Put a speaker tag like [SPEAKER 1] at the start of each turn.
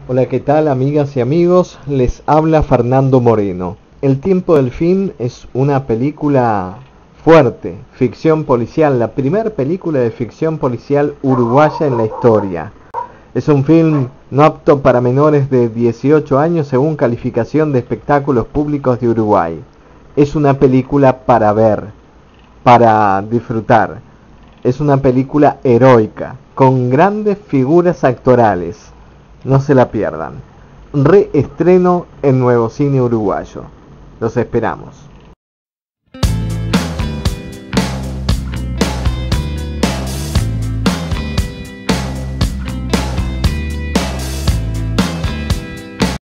[SPEAKER 1] Hola, ¿qué tal amigas y amigos? Les habla Fernando Moreno. El tiempo del fin es una película fuerte, ficción policial, la primera película de ficción policial uruguaya en la historia. Es un film no apto para menores de 18 años según calificación de espectáculos públicos de Uruguay. Es una película para ver, para disfrutar. Es una película heroica, con grandes figuras actorales. No se la pierdan. Reestreno en Nuevo Cine Uruguayo. Los esperamos.